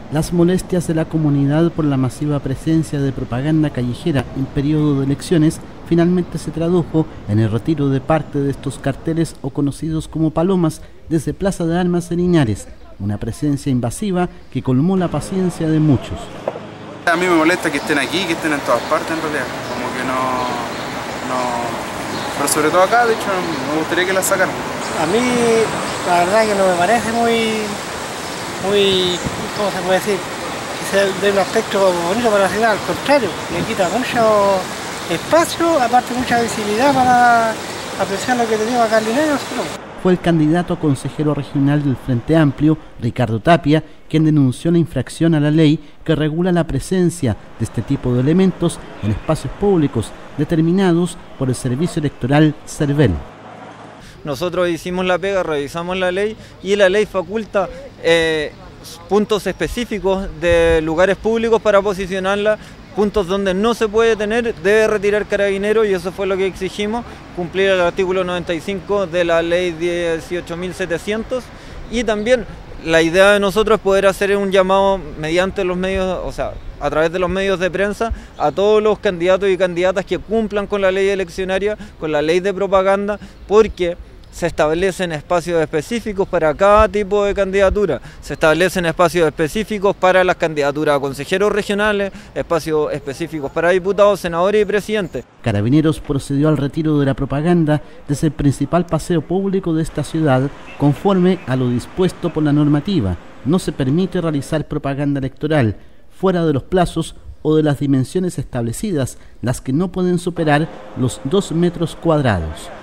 Las molestias de la comunidad por la masiva presencia de propaganda callejera en periodo de elecciones finalmente se tradujo en el retiro de parte de estos carteles o conocidos como palomas desde Plaza de Armas de Linares, una presencia invasiva que colmó la paciencia de muchos. A mí me molesta que estén aquí, que estén en todas partes en realidad, como que no... Pero sobre todo acá, de hecho, me gustaría que la sacaran. A mí, la verdad que no me parece muy, ¿cómo se puede decir? Que sea de un aspecto bonito para la ciudad, al contrario, le quita mucho espacio, aparte mucha visibilidad para apreciar lo que tenemos acá en Linares. Fue el candidato a consejero regional del Frente Amplio, Ricardo Tapia, quien denunció la infracción a la ley que regula la presencia de este tipo de elementos en espacios públicos determinados por el Servicio Electoral CERVEL. Nosotros hicimos la pega, revisamos la ley y la ley faculta puntos específicos de lugares públicos para posicionarla, puntos donde no se puede tener, debe retirar Carabineros, y eso fue lo que exigimos, cumplir el artículo 95 de la ley 18.700, y también la idea de nosotros es poder hacer un llamado mediante los medios, o sea, a través de los medios de prensa, a todos los candidatos y candidatas que cumplan con la ley eleccionaria, con la ley de propaganda, porque se establecen espacios específicos para cada tipo de candidatura, se establecen espacios específicos para las candidaturas a consejeros regionales, espacios específicos para diputados, senadores y presidentes. Carabineros procedió al retiro de la propaganda desde el principal paseo público de esta ciudad, conforme a lo dispuesto por la normativa. No se permite realizar propaganda electoral fuera de los plazos o de las dimensiones establecidas, las que no pueden superar los 2 metros cuadrados.